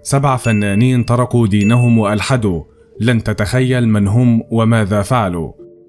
7 فنانين تركوا دينهم وألحدوا، لن تتخيل من هم وماذا فعلوا.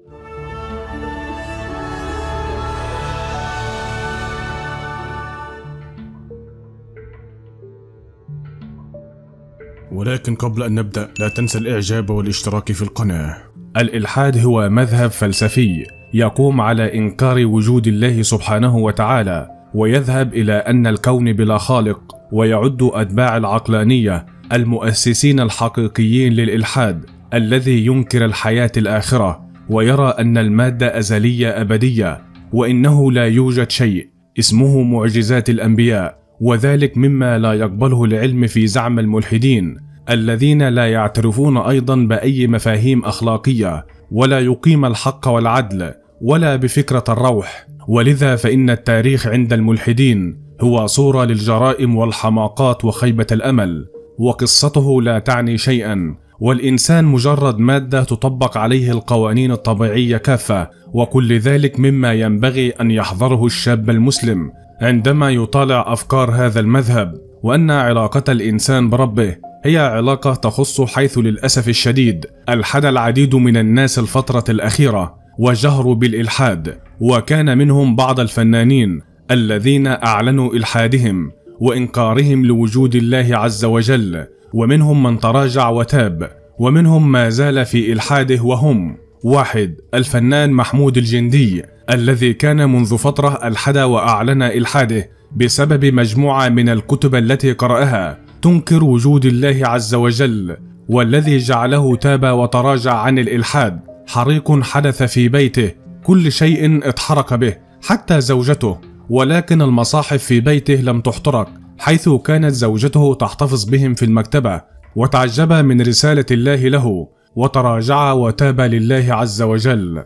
ولكن قبل أن نبدأ لا تنسى الإعجاب والاشتراك في القناة. الإلحاد هو مذهب فلسفي يقوم على إنكار وجود الله سبحانه وتعالى، ويذهب إلى أن الكون بلا خالق، ويعد أتباع العقلانية المؤسسين الحقيقيين للإلحاد الذي ينكر الحياة الآخرة، ويرى أن المادة أزلية أبدية، وإنه لا يوجد شيء اسمه معجزات الأنبياء، وذلك مما لا يقبله العلم في زعم الملحدين الذين لا يعترفون أيضا بأي مفاهيم أخلاقية، ولا يقيم الحق والعدل، ولا بفكرة الروح. ولذا فإن التاريخ عند الملحدين هو صورة للجرائم والحماقات وخيبة الأمل، وقصته لا تعني شيئا، والإنسان مجرد مادة تطبق عليه القوانين الطبيعية كافة، وكل ذلك مما ينبغي أن يحذره الشاب المسلم عندما يطالع أفكار هذا المذهب، وأن علاقة الإنسان بربه هي علاقة تخص، حيث للأسف الشديد ألحد العديد من الناس الفترة الأخيرة وجهروا بالإلحاد، وكان منهم بعض الفنانين الذين أعلنوا إلحادهم وإنكارهم لوجود الله عز وجل، ومنهم من تراجع وتاب، ومنهم ما زال في إلحاده، وهم: 1. الفنان محمود الجندي الذي كان منذ فترة ألحد وأعلن إلحاده بسبب مجموعة من الكتب التي قرأها تنكر وجود الله عز وجل، والذي جعله تاب وتراجع عن الإلحاد. حريق حدث في بيته، كل شيء اتحرق به حتى زوجته، ولكن المصاحف في بيته لم تحترق، حيث كانت زوجته تحتفظ بهم في المكتبة، وتعجب من رسالة الله له وتراجع وتاب لله عز وجل.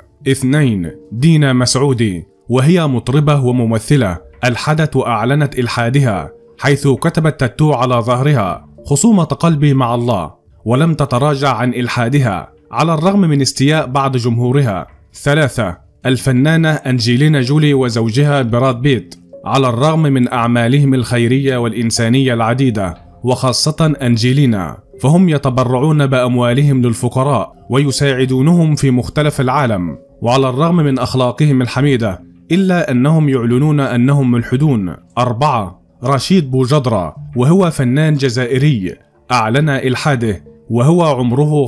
2. دينا مسعودي، وهي مطربة وممثلة ألحدت وأعلنت إلحادها، حيث كتبت تاتو على ظهرها خصومة قلبي مع الله، ولم تتراجع عن إلحادها على الرغم من استياء بعض جمهورها. 3. الفنانة أنجلينا جولي وزوجها براد بيت، على الرغم من أعمالهم الخيرية والإنسانية العديدة، وخاصة أنجلينا، فهم يتبرعون بأموالهم للفقراء ويساعدونهم في مختلف العالم، وعلى الرغم من أخلاقهم الحميدة إلا أنهم يعلنون أنهم ملحدون. 4. رشيد بوجدرة، وهو فنان جزائري أعلن إلحاده وهو عمره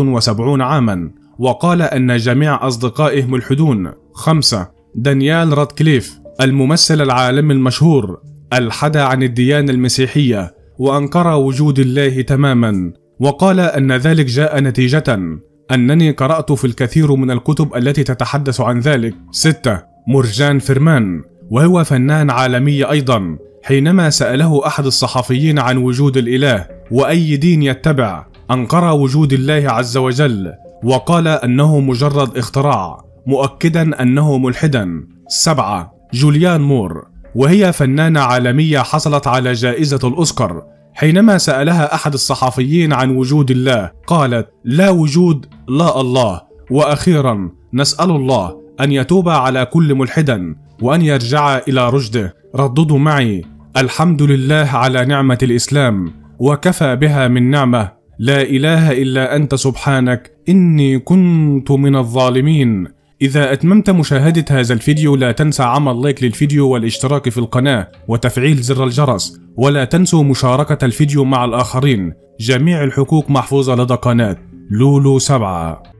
75 عاما، وقال أن جميع أصدقائه ملحدون. 5. دانيال رادكليف الممثل العالمي المشهور ألحد عن الديانة المسيحية وأنكر وجود الله تماما، وقال أن ذلك جاء نتيجة أنني قرأت في الكثير من الكتب التي تتحدث عن ذلك. 6. مورجان فرمان، وهو فنان عالمي أيضا، حينما سأله أحد الصحفيين عن وجود الإله وأي دين يتبع، أنكر وجود الله عز وجل، وقال أنه مجرد اختراع، مؤكدا أنه ملحدا. 7. جوليان مور، وهي فنانة عالمية حصلت على جائزة الأوسكار، حينما سألها أحد الصحفيين عن وجود الله قالت: لا وجود، لا الله، وأخيرا نسأل الله أن يتوب على كل ملحدا وأن يرجع إلى رشده. رددوا معي: الحمد لله على نعمة الإسلام، وكفى بها من نعمة، لا إله إلا أنت سبحانك إني كنت من الظالمين. إذا أتممت مشاهدة هذا الفيديو لا تنسى عمل لايك للفيديو والاشتراك في القناة وتفعيل زر الجرس، ولا تنسوا مشاركة الفيديو مع الآخرين. جميع الحقوق محفوظة لدى قناة لولو 7.